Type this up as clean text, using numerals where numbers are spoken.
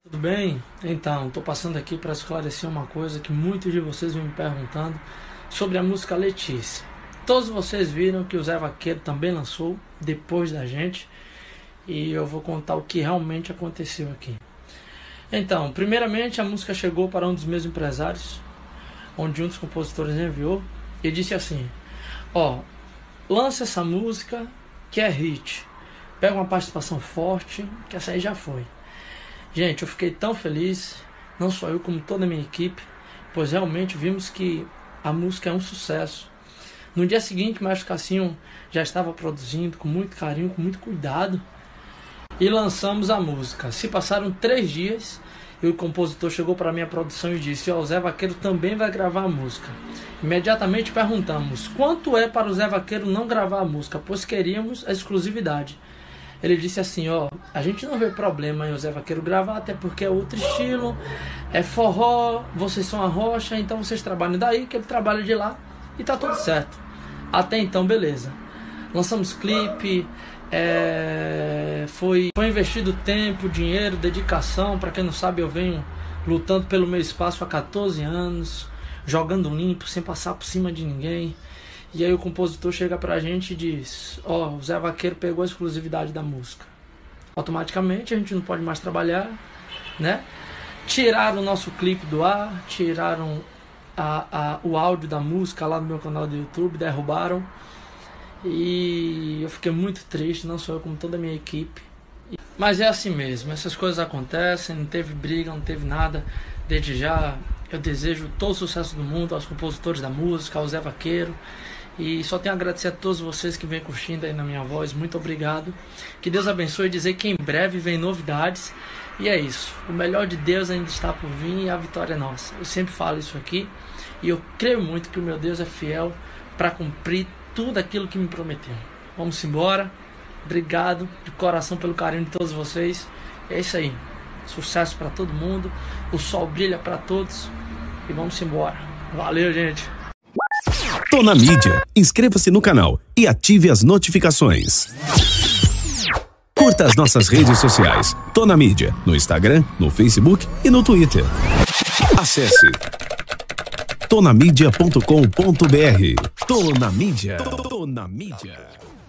Tudo bem? Então, estou passando aqui para esclarecer uma coisa que muitos de vocês vêm me perguntando sobre a música Letícia. Todos vocês viram que o Zé Vaqueiro também lançou depois da gente e eu vou contar o que realmente aconteceu aqui. Então, primeiramente a música chegou para um dos meus empresários, onde um dos compositores enviou e disse assim: lança essa música que é hit, pega uma participação forte, que essa aí já foi. Gente, eu fiquei tão feliz, não só eu como toda a minha equipe, pois realmente vimos que a música é um sucesso. No dia seguinte, o Maestro Cassinho já estava produzindo com muito carinho, com muito cuidado, e lançamos a música. Se passaram 3 dias e o compositor chegou para a minha produção e disse: o Zé Vaqueiro também vai gravar a música. Imediatamente perguntamos: quanto é para o Zé Vaqueiro não gravar a música, pois queríamos a exclusividade. Ele disse assim: a gente não vê problema em o Zé Vaqueiro gravar, até porque é outro estilo, é forró, vocês são a rocha, então vocês trabalham daí, que ele trabalha de lá, e tá tudo certo. Até então, beleza. Lançamos clipe, foi investido tempo, dinheiro, dedicação. Para quem não sabe, eu venho lutando pelo meu espaço há 14 anos, jogando limpo, sem passar por cima de ninguém. E aí o compositor chega pra gente e diz: o Zé Vaqueiro pegou a exclusividade da música. Automaticamente a gente não pode mais trabalhar, né? Tiraram o nosso clipe do ar, tiraram o áudio da música lá no meu canal do YouTube, derrubaram. E eu fiquei muito triste, não só eu como toda a minha equipe. Mas é assim mesmo, essas coisas acontecem, não teve briga, não teve nada. Desde já eu desejo todo o sucesso do mundo aos compositores da música, ao Zé Vaqueiro. E só tenho a agradecer a todos vocês que vêm curtindo aí na minha voz. Muito obrigado. Que Deus abençoe, e dizer que em breve vem novidades. E é isso. O melhor de Deus ainda está por vir e a vitória é nossa. Eu sempre falo isso aqui. E eu creio muito que o meu Deus é fiel para cumprir tudo aquilo que me prometeu. Vamos embora. Obrigado de coração pelo carinho de todos vocês. É isso aí. Sucesso para todo mundo. O sol brilha para todos. E vamos embora. Valeu, gente. Tô na mídia. Inscreva-se no canal e ative as notificações. Curta as nossas redes sociais. Tô na mídia, no Instagram, no Facebook e no Twitter. Acesse tonamidia.com.br. Tô na mídia. Tô na mídia.